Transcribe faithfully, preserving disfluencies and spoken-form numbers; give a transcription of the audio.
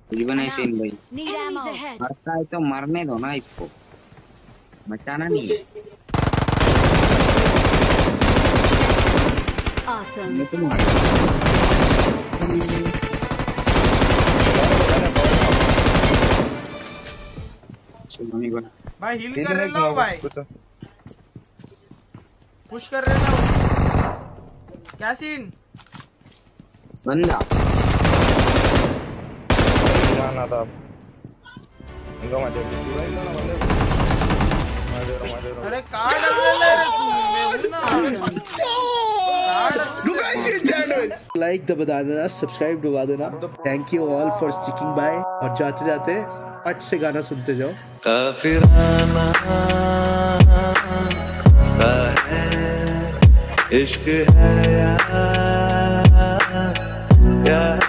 जीवन है सीन भाई, Enemies ahead. मरता है तो मरने दो ना इसको, बचाना नहीं है। Awesome. मैं तो मार सुनामी को भाई हील कर रहे हो भाई, पुश कर रहे हो क्या सीन बंदा जाना था इनको मत दे ना बंदे अरे कार्ड ले रे तू, मैं हूं ना लाइक दबा देना, सब्सक्राइब दबा देना। Thank you all for sticking by. और जाते जाते पट से गाना सुनते जाओ। काफिराना सा है इश्क है या, या